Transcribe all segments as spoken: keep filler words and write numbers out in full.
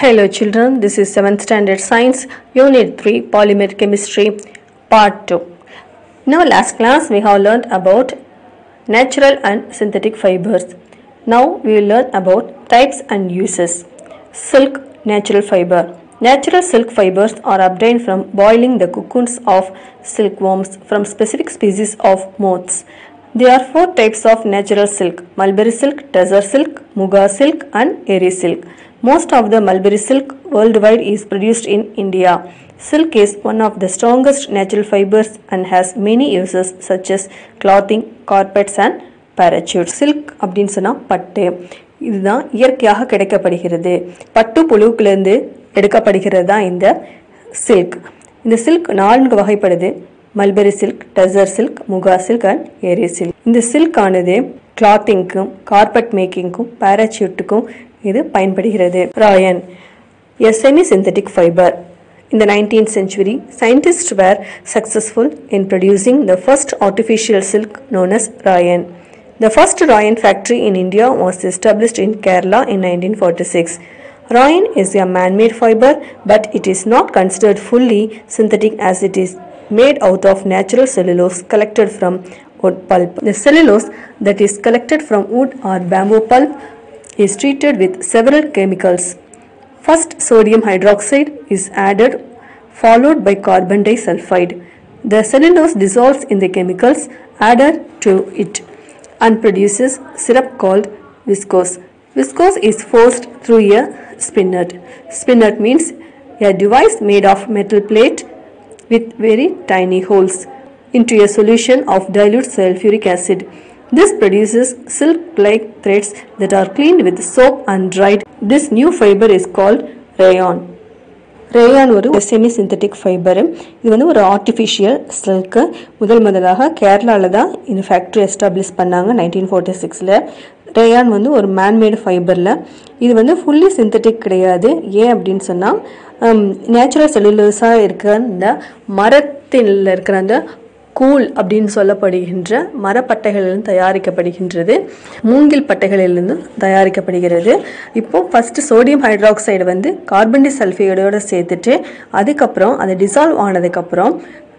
Hello children, this is seventh standard science, unit three, polymer chemistry, part two. In our last class, we have learned about natural and synthetic fibers. Now we will learn about types and uses. Silk, natural fiber. Natural silk fibers are obtained from boiling the cocoons of silkworms from specific species of moths. There are four types of natural silk: mulberry silk, tussar silk, muga silk and eri silk. Most of the mulberry silk worldwide is produced in India. Silk is one of the strongest natural fibers and has many uses such as clothing, carpets and parachutes. Silk அப்படின்னு சொன்னா பட்டு. இதுதான் இயற்கையாக கிடைக்கப்படுகிறது. பட்டு புழுவிலிருந்து எடுக்கப்படுகிறது தான் இந்த silk. இந்த silk நான்கு வகைப்படுது. Mulberry silk, tussar silk, muga silk and eri silk. இந்த சில்க் ஆனது கிளாத்திங்க்கும் கார்பெட் மேக்கிங்க்கும் பாராசூட்டுக்கும் இது பயன்படுகிறது. Rayan, a semi-synthetic fiber. In the nineteenth century, scientists were successful in producing the first artificial silk known as rayon. The first rayon factory in India was established in Kerala in nineteen forty-six. Rayon is a man-made fiber, but it is not considered fully synthetic as it is made out of natural cellulose collected from wood pulp. The cellulose that is collected from wood or bamboo pulp is treated with several chemicals. First, sodium hydroxide is added, followed by carbon disulfide. The cellulose dissolves in the chemicals added to it and produces syrup called viscose. Viscose is forced through a spinet. Spinet means a device made of metal plate with very tiny holes into a solution of dilute sulfuric acid. This produces silk-like threads that are cleaned with soap and dried. This new fiber is called rayon. Rayon ஒரு semi-synthetic fiber. இது வந்து ஒரு artificial silk. முதல் முதலாக கேரளாவில் தான் இந்த factory establish பண்ணாங்க நைன்டீன் ஃபோர்ட்டி சிக்ஸில். ரேயான் வந்து ஒரு மேன்மேடு ஃபைபரில். இது வந்து ஃபுல்லி சிந்தட்டிக் கிடையாது. ஏன் அப்படின்னு சொன்னால் நேச்சுரல் செல்லுலோஸாக இருக்கிற இந்த மரத்தில் இருக்கிற அந்த கூல் அப்படின்னு சொல்லப்படுகின்ற மரப்பட்டைகளிலிருந்து தயாரிக்கப்படுகின்றது. மூங்கில் பட்டைகளிலிருந்து தயாரிக்கப்படுகிறது. இப்போது ஃபஸ்ட்டு சோடியம் ஹைட்ராக்சைடு வந்து கார்பன் டை சல்ஃபைடோடு சேர்த்துட்டு அதுக்கப்புறம் அதை டிசால்வ் ஆனதுக்கப்புறம்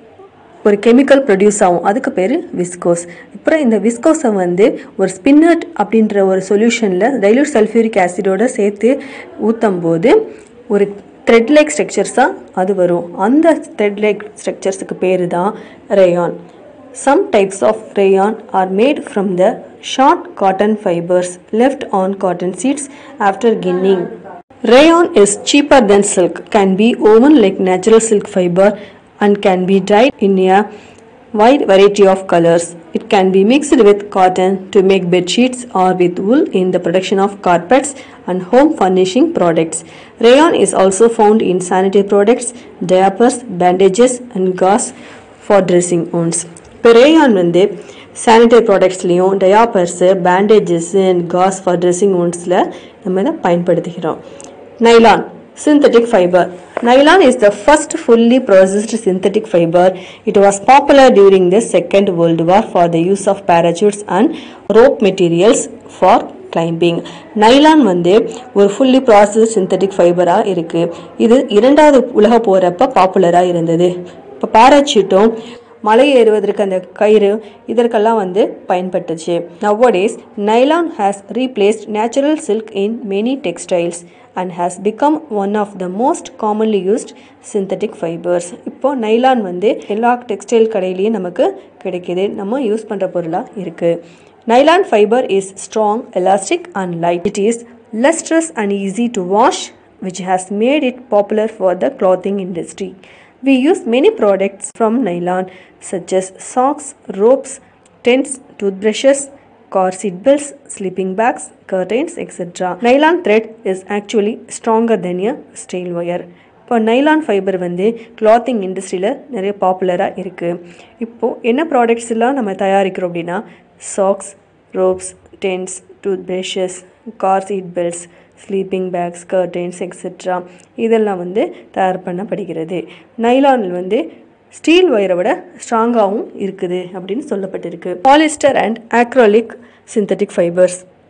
ஒரு கெமிக்கல் ப்ரொடியூஸ் ஆகும். அதுக்கு பேர் விஸ்கோஸ். அப்புறம் இந்த விஸ்கோஸை வந்து ஒரு ஸ்பின்னட் அப்படின்ற ஒரு சொல்யூஷனில் டைல்யூட் சல்ஃபியூரிக் ஆசிடோடு சேர்த்து ஊற்றும் போது ஒரு த்ரெட் லைக் ஸ்ட்ரக்சர்ஸாக அது வரும். அந்த த்ரெட் லைக் ஸ்ட்ரக்சர்ஸுக்கு பேர் தான் rayon. Some types of rayon are made from the short cotton fibres left on cotton seeds after கின்னிங். Rayon is cheaper than silk, can be woven like natural silk fiber and can be dyed in a wide variety of colors. It can be mixed with cotton to make bed sheets or with wool in the production of carpets and home furnishing products. Rayon is also found in sanitary products, diapers, bandages and gauze for dressing wounds. இப்போ rayon வந்து sanitary ப்ராடக்ட்ஸ்லேயும் diapers, bandages and gauze for dressing woundsல நம்ம இதை பயன்படுத்துகிறோம். Nylon, synthetic fiber. Nylon is the first fully processed synthetic fiber. It was popular during the Second World War for the use of parachutes and rope materials for climbing. Nylon வந்து ஒரு fully processed synthetic ஃபைபராக இருக்குது. இது இரண்டாவது உலக போகிறப்ப பாப்புலராக இருந்தது. இப்போ பாராசூட்டும் மலை ஏறுவதற்கு அந்த கயிறு இதற்கெல்லாம் வந்து பயன்பட்டுச்சு. Nowadays, nylon has replaced natural silk in many textiles and has become one of the most commonly used synthetic fibers. இப்போ நைலான் வந்து எல்லா டெக்ஸ்டைல் கடையிலையும் நமக்கு கிடைக்கிது, நம்ம யூஸ் பண்ணுற பொருளாக இருக்குது. Nylon fibre is strong, elastic and light. It is lustrous and easy to wash, which has made it popular for the clothing industry. We use many products from nylon such as socks, ropes, tents, toothbrushes, car seat belts, sleeping bags, curtains, et cetera. Nylon thread is actually stronger than a steel wire. இப்போ nylon fibre வந்து clothing இண்டஸ்ட்ரியில் நிறைய பாப்புலராக இருக்குது. இப்போது என்ன products எல்லாம் நம்ம தயாரிக்கிறோம் அப்படின்னா socks, ropes, tents, tooth brushes, car seat belts, sleeping bags, curtains etcetera இதெல்லாம் வந்து தயார் பண்ணப்படுகிறது. நைலானில் வந்து ஸ்டீல் ஒயரை விட ஸ்ட்ராங்காகவும் இருக்குது அப்படின்னு சொல்லப்பட்டிருக்கு. Polyester and acrylic synthetic fibres.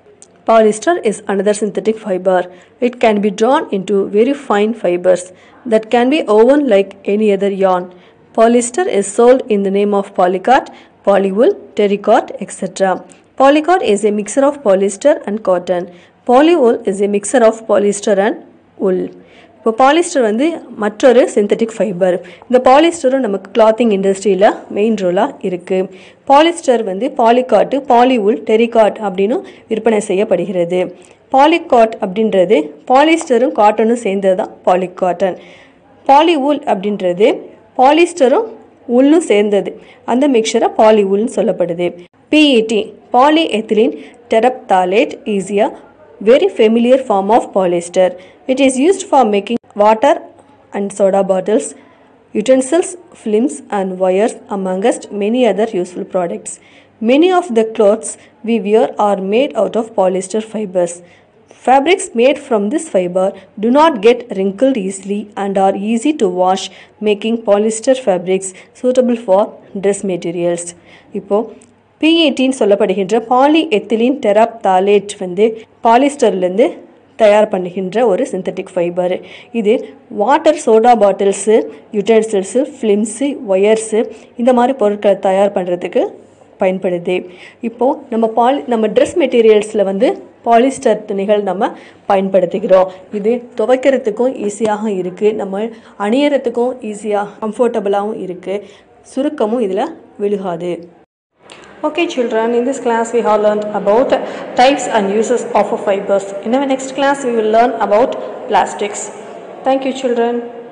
Polyester is another synthetic fiber. It can be drawn into very fine fibers that can be woven like any other yarn. Polyester is sold in the name of polycot, polywool, terrycot, et cetera. Polycot is a mixture of polyester and cotton. Polywool is a mixture of polyester and wool. இப்போ polyester வந்து மற்றொரு synthetic fibre. இந்த பாலிஸ்டரும் நமக்கு clothing இண்டஸ்ட்ரியில் main ரோலாக இருக்குது. Polyester வந்து பாலிகாட்டு, பாலிவுல், டெரிகாட் அப்படின்னு விற்பனை செய்யப்படுகிறது. பாலிகாட் அப்படின்றது பாலிஸ்டரும் காட்டனும் சேர்ந்தது தான் பாலிகாட்டன். பாலிவுல் அப்படின்றது பாலிஸ்டரும் உல்லும் சேர்ந்தது, அந்த மிக்சரை பாலிவுல்னு சொல்லப்படுது. PET polyethylene terephthalate is a very familiar form of polyester. It is used for making water and soda bottles, utensils, films and wires amongst many other useful products. Many of the clothes we wear are made out of polyester fibers. Fabrics made from this fiber do not get wrinkled easily and are easy to wash, making polyester fabrics suitable for dress materials. இப்போ P eighteen சொல்லப்படுகின்ற polyethylene terephthalate வந்து பாலிஸ்டர்லேருந்து தயார் பண்ணுகின்ற ஒரு synthetic fibre. இது water, soda bottles, utensils, films, wires இந்த மாதிரி பொருட்களை தயார் பண்ணுறதுக்கு பயன்படுது. இப்போது நம்ம பாலி நம்ம ட்ரெஸ் மெட்டீரியல்ஸில் வந்து பாலிஸ்டர் துணிகள் நம்ம பயன்படுத்துகிறோம். இது துவைக்கிறதுக்கும் ஈஸியாக இருக்குது, நம்ம அணியறதுக்கும் ஈஸியாக கம்ஃபர்டபுளாகவும் இருக்குது, சுருக்கமும் இதில் விழுகாது. Okay children, in this class we have learned about types and uses of fibers. In our next class we will learn about plastics. Thank you children.